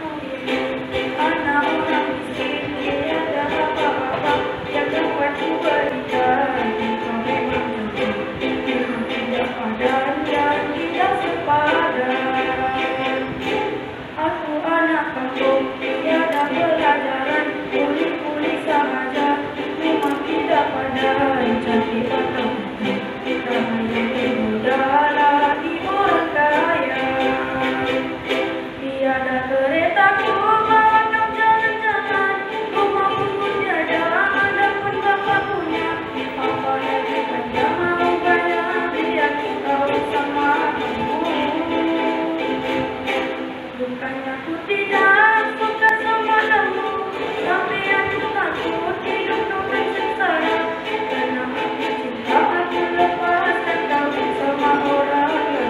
Anak orang miskin tiada apa-apa yang dapat kuberikan. Kau memang memang tidak padan dan tidak sepadan. Aku anak kampung tiada pelajaran, kuli-kuli sahaja memang tidak padan. Cantik atau putih rahasia bermodal di orang kaya. Tiada keretaku bawa kau jalan-jalan, rumah pun tiada, ada pun bapak punya. Apa lagi kan tak mau bayar biar kau sama aku. Bukannya aku tidak suka sama kamu, tapi aku takut hidup kau sengsara. Karena aku cinta aku lepaskan kau sama orang lain.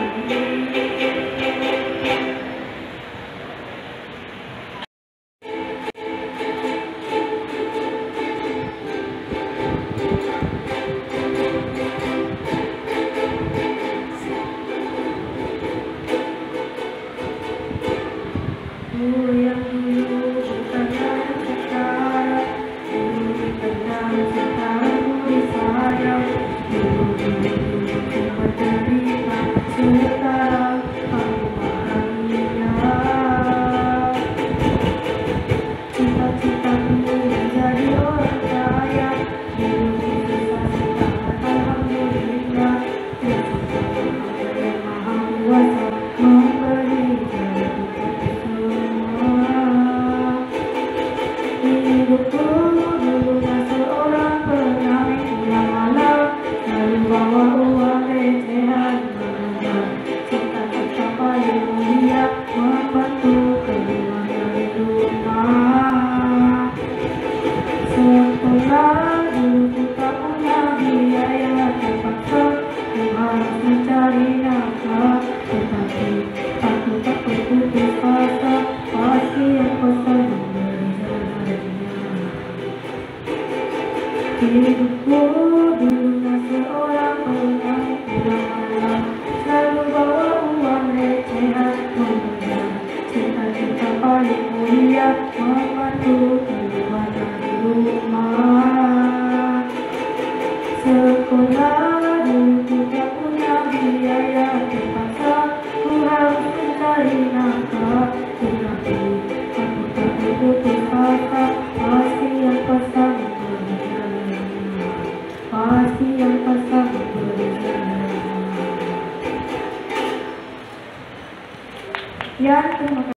Yang dulu bukan yang sekarang, dulu dipendam sekarang disayang, dulu sempat terima sekarang aku bahagia. Cita-citaku menjadi orang kaya, dulu susah sekarang alhamdulillah. Yang maha kuasa memberi hidupku dulunya seorang penari pulang malam, selalu bawa uang recehan beragam. Cita-cita paling mulia membantu keluar dari rumah. Sekolah dulu ku tak punya biaya, terpaksa ku harus mencari nafkah. Tetapi aku tak berputus asa, pasti yang kuasa memberi jalannya. Hidupku dulunya seorang penyanyi pulang malam, selalu bawa uang recehan menunjang. Cita-cita paling mulia membantu keluar dari rumah. Sekolah dulu ku tak punya biaya, terpaksa ku harus mencari nafkah. Tetapi aku tak berputus asa, pasti yang kuasa memberi jalannya. Pasti yang kuasa memberi jalannya. Ya, terima kasih.